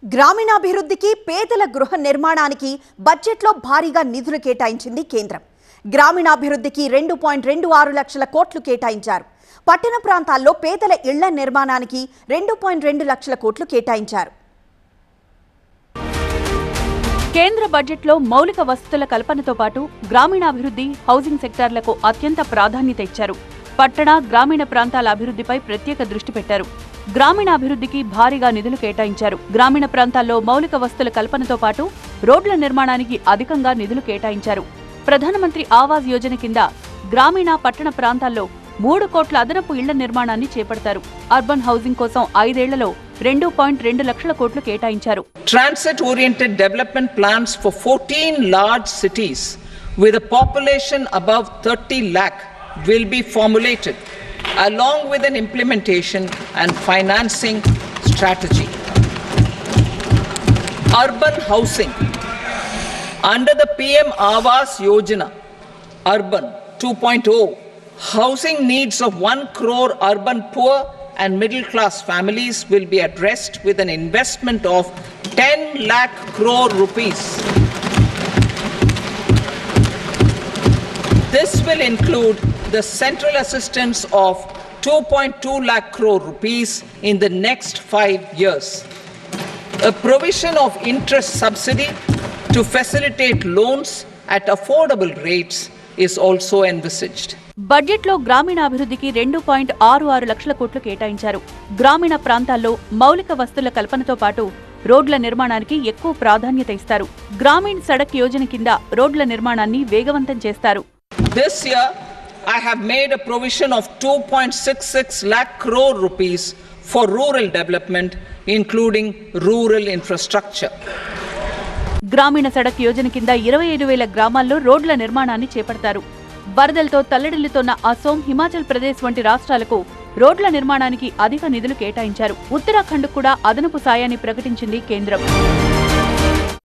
గ్రామీణాభివృద్ధికి పేదల గృహ నిర్మాణానికి బడ్జెట్లో భారీగా నిధులు కేటాయించింది కేంద్రం. గ్రామీణాభివృద్ధికి 2.26 లక్షల కోట్లు కేటాయించారు. పట్టణ ప్రాంతాల్లో పేదల ఇళ్ల నిర్మాణానికి 2.2 లక్షల కోట్లు కేటాయించారు. కేంద్ర బడ్జెట్లో మౌలిక వసతుల కల్పనతో పాటు గ్రామీణాభివృద్ధి, హౌసింగ్ సెక్టార్లకు అత్యంత ప్రాధాన్యత ఇచ్చారు. పట్టణ, గ్రామీణ ప్రాంతాల అభివృద్ధిపై ప్రత్యేక దృష్టి పెట్టారు. గ్రామీణాభివృద్ధికి భారీగా నిధులు కేటాయించారు. గ్రామీణ ప్రాంతాల్లో మౌలిక వసతుల కల్పనతో పాటు రోడ్ల నిర్మాణానికి అధికంగా నిధులు కేటాయించారు. ప్రధానమంత్రి ఆవాస్ యోజన కింద గ్రామీణ, పట్టణ ప్రాంతాల్లో 3 కోట్ల అదనపు ఇళ్ల నిర్మాణాన్ని చేపడతారు. అర్బన్ హౌసింగ్ కోసం 5 ఏళ్లలో 2.2 లక్షల కోట్లు కేటాయించారు. Transit oriented development plans for 14 large cities with a population above 30 lakh will be formulated along with an implementation and financing strategy. Urban housing under the PM Awas Yojana Urban 2.0, housing needs of 1 crore urban poor and middle class families will be addressed with an investment of 10 lakh crore rupees. This will include the central assistance of 2.2 lakh crore rupees in the next 5 years. A provision of interest subsidy to facilitate loans at affordable rates is also envisaged. బడ్జెట్లో గ్రామీణాభివృద్ధికి 2.66 లక్షల కోట్లు కేటాయించారు. గ్రామీణ ప్రాంతాల్లో మౌలిక వసతుల కల్పనతో పాటు రోడ్ల నిర్మాణానికి ఎక్కువ ప్రాధాన్యత ఇస్తారు. గ్రామీణ సడక్ యోజన కింద రోడ్ల నిర్మాణాన్ని వేగవంతం చేస్తారు. This year I have made a provision of 2.66 lakh crore rupees for rural development, including rural infrastructure. గ్రామీణ సడక్ యోజన కింద 25,000 గ్రామాల్లో రోడ్ల నిర్మాణాన్ని చేపడతారు. వరదలతో తల్లడిల్లుతోన్న అసోం, హిమాచల్ ప్రదేశ్ వంటి రాష్ట్రాలకు రోడ్ల నిర్మాణానికి అధిక నిధులు కేటాయించారు. ఉత్తరాఖండ్ కూడా అదనపు సాయాన్ని ప్రకటించింది కేంద్రం.